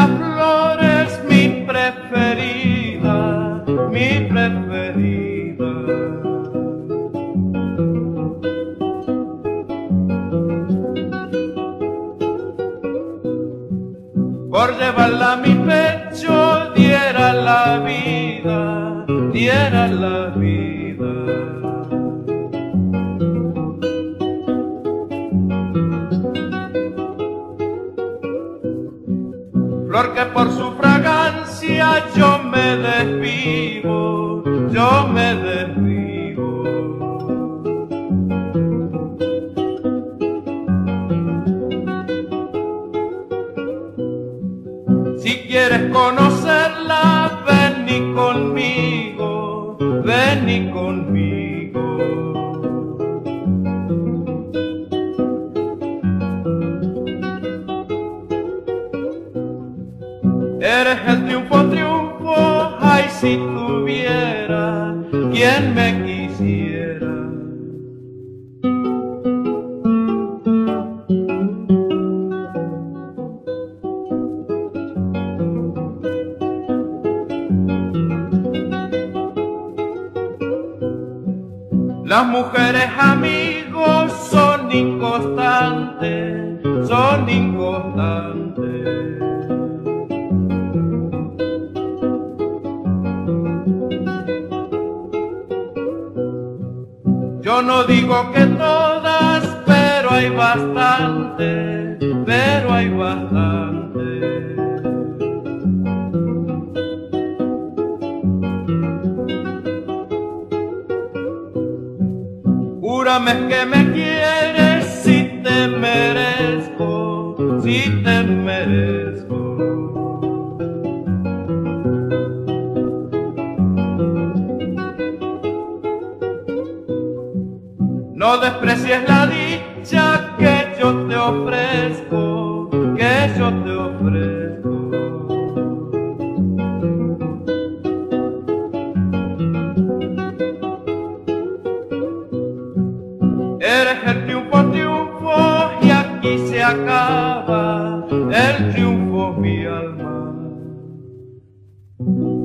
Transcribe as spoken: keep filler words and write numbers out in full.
flor es mi preferida, mi preferida. Por llevarla a mi pecho diera la vida, diera la vida. Flor que por su fragancia yo me desvivo, yo me desvivo. Si quieres conocerla, ven conmigo, ven conmigo. Eres el triunfo, triunfo, ay, si tuviera quien me quisiera. Las mujeres amigos son inconstantes, son inconstantes. Yo no digo que todas, pero hay bastante, pero hay bastante. Júrame que me quieres si te merezco, si te merezco. No desprecies la dicha que yo te ofrezco, que yo te ofrezco. Eres el triunfo, triunfo, y aquí se acaba el triunfo, mi alma.